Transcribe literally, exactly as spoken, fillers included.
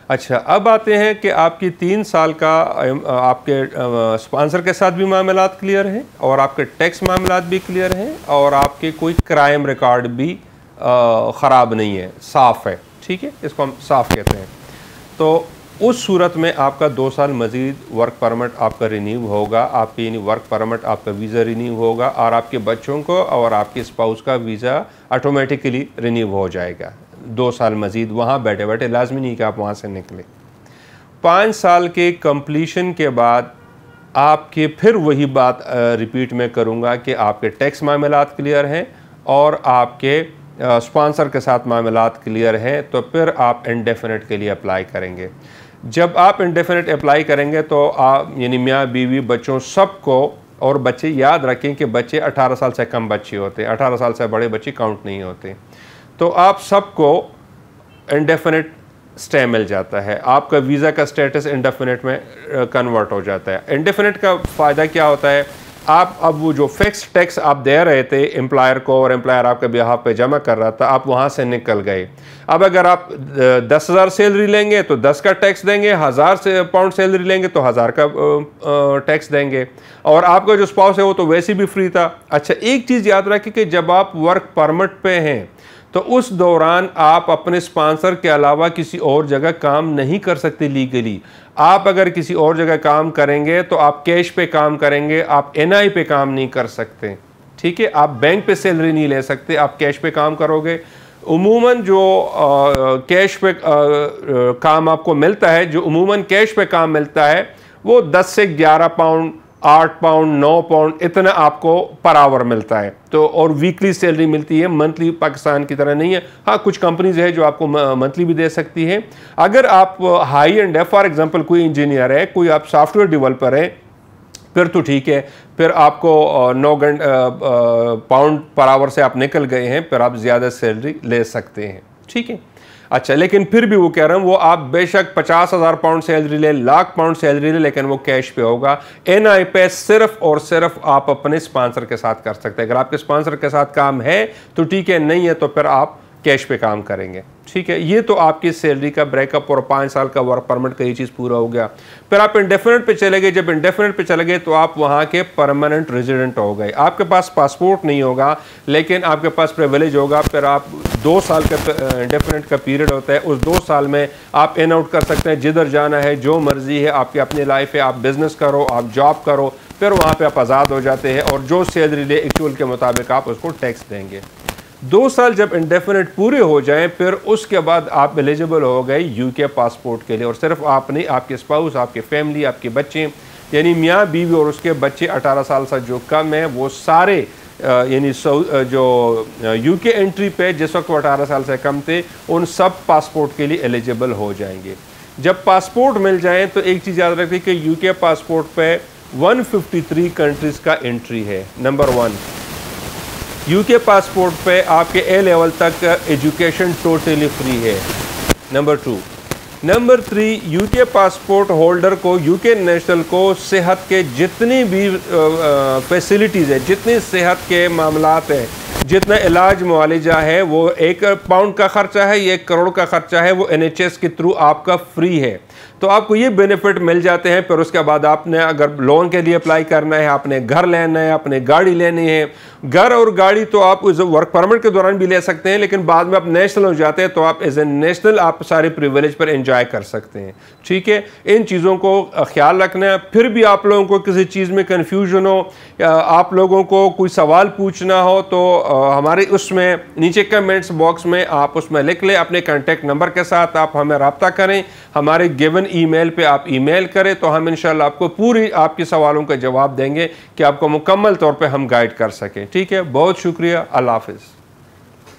अच्छा, अब आते हैं कि आपकी तीन साल का आपके स्पॉन्सर के साथ भी मामलात क्लियर हैं और आपके टैक्स मामलात भी क्लियर हैं और आपके कोई क्राइम रिकॉर्ड भी ख़राब नहीं है, साफ़ है, ठीक है, इसको हम साफ़ कहते हैं। तो उस सूरत में आपका दो साल मज़ीद वर्क परमिट आपका रिन्यू होगा, आपकी यानी वर्क परमिट आपका वीज़ा रिन्यू होगा और आपके बच्चों को और आपके स्पाउस का वीज़ा ऑटोमेटिकली रिन्यू हो जाएगा दो साल मज़ीद वहाँ बैठे बैठे, लाजमी नहीं कि आप वहाँ से निकले। पाँच साल के कंप्लीशन के बाद आपके फिर वही बात रिपीट मैं करूँगा कि आपके टैक्स मामलात क्लियर हैं और आपके स्पॉन्सर के साथ मामलात क्लियर हैं, तो फिर आप इंडेफिनिट के लिए अप्लाई करेंगे। जब आप इंडेफिनिट अप्लाई करेंगे तो आप यानी मियाँ बीवी बच्चों सबको, और बच्चे याद रखें कि बच्चे अठारह साल से कम बच्चे होते हैं, अठारह साल से बड़े बच्चे काउंट नहीं होते, तो आप सबको इंडेफिनिट स्टे मिल जाता है, आपका वीज़ा का स्टेटस इंडेफिनिट में कन्वर्ट हो जाता है। इंडेफिनिट का फ़ायदा क्या होता है, आप अब वो जो फिक्स टैक्स आप दे रहे थे एम्प्लॉयर को और एम्प्लॉयर आपके बिहाफ पे जमा कर रहा था, आप वहाँ से निकल गए। अब अगर आप दस हज़ार सैलरी लेंगे तो दस का टैक्स देंगे, हज़ार से पाउंड सैलरी लेंगे तो हज़ार का टैक्स देंगे, और आपका जो स्पाउस है वो तो वैसे भी फ्री था। अच्छा, एक चीज़ याद रखें कि जब आप वर्क परमिट पे हैं तो उस दौरान आप अपने स्पॉन्सर के अलावा किसी और जगह काम नहीं कर सकते लीगली। आप अगर किसी और जगह काम करेंगे तो आप कैश पे काम करेंगे, आप एनआई पे काम नहीं कर सकते, ठीक है, आप बैंक पे सैलरी नहीं ले सकते, आप कैश पे काम करोगे। उमूमन जो आ, कैश पे आ, आ, काम आपको मिलता है, जो उमूमन कैश पे काम मिलता है वो दस से ग्यारह पाउंड, आठ पाउंड, नौ पाउंड इतना आपको पर आवर मिलता है। तो और वीकली सैलरी मिलती है, मंथली पाकिस्तान की तरह नहीं है। हाँ, कुछ कंपनीज है जो आपको मंथली भी दे सकती है। अगर आप हाई एंड है, फॉर एग्जांपल कोई इंजीनियर है, कोई आप सॉफ्टवेयर डेवलपर है, फिर तो ठीक है, फिर आपको नौ घंटे पाउंड पर आवर से आप निकल गए हैं, फिर आप ज़्यादा सैलरी ले सकते हैं, ठीक है। अच्छा, लेकिन फिर भी वो कह रहा हूँ, वो आप बेशक पचास हज़ार पाउंड सैलरी ले, लाख पाउंड सैलरी ले, लेकिन वो कैश पे होगा। एनआई पे सिर्फ और सिर्फ आप अपने स्पॉन्सर के साथ कर सकते हैं। अगर आपके स्पॉन्सर के साथ काम है तो ठीक है, नहीं है तो फिर आप कैश पे काम करेंगे, ठीक है। ये तो आपकी सैलरी का ब्रेकअप और पाँच साल का वर्क परमिट का ये चीज़ पूरा हो गया। फिर आप इंडेफिनिट पे चले गए। जब इंडेफिनिट पे चले गए तो आप वहाँ के परमानेंट रेजिडेंट हो गए। आपके पास पासपोर्ट नहीं होगा लेकिन आपके पास प्रिविलेज होगा। फिर आप दो साल का इंडेफिनिट का पीरियड होता है, उस दो साल में आप इन आउट कर सकते हैं, जिधर जाना है, जो मर्जी है, आपकी अपनी लाइफ है, आप बिजनेस करो, आप जॉब करो, फिर वहाँ पे आप आज़ाद हो जाते हैं और जो सैलरी ले एक्चुअल के मुताबिक आप उसको टैक्स देंगे। दो साल जब इंडेफिनिट पूरे हो जाएं, फिर उसके बाद आप एलिजिबल हो गए यूके पासपोर्ट के लिए। और सिर्फ आप नहीं, आपके स्पाउस, आपके फैमिली, आपके बच्चे, यानी मियाँ बीवी और उसके बच्चे अठारह साल से जो कम है, वो सारे यानी जो यूके एंट्री पे जिस वक्त वो अठारह साल से कम थे, उन सब पासपोर्ट के लिए एलिजिबल हो जाएंगे। जब पासपोर्ट मिल जाए तो एक चीज़ याद रखिए कि यूके पासपोर्ट पे एक सौ तिरेपन कंट्रीज़ का एंट्री है। नंबर वन, यूके पासपोर्ट पे आपके ए लेवल तक एजुकेशन टोटली फ्री है। Number two, number three, UK passport holder को, यूके नेशनल को सेहत के जितनी भी फैसिलिटीज़ है, जितनी सेहत के मामलात हैं, जितना इलाज मुआलिजा है, वो एक पाउंड का ख़र्चा है, ये एक करोड़ का ख़र्चा है, वो एन एच एस के थ्रू आपका फ्री है। तो आपको ये बेनिफिट मिल जाते हैं। फिर उसके बाद आपने अगर लोन के लिए अप्लाई करना है, आपने घर लेना है, आपने गाड़ी लेनी है, घर और गाड़ी तो आप उस वर्क परमिट के दौरान भी ले सकते हैं, लेकिन बाद में आप नेशनल हो जाते हैं तो आप एज ए नेशनल आप सारे प्रिविलेज पर एंजॉय कर सकते हैं, ठीक है। इन चीज़ों को ख्याल रखना है। फिर भी आप लोगों को किसी चीज़ में कन्फ्यूजन हो, आप लोगों को कोई सवाल पूछना हो, तो हमारे उसमें नीचे कमेंट्स बॉक्स में आप उसमें लिख लें अपने कॉन्टेक्ट नंबर के साथ, आप हमें रब्ता करें, हमारे गिवन ईमेल पे आप ईमेल करें, तो हम इंशाल्लाह आपको पूरी आपके सवालों का जवाब देंगे कि आपको मुकम्मल तौर पे हम गाइड कर सकें, ठीक है। बहुत शुक्रिया, अल्लाह हाफ़िज़।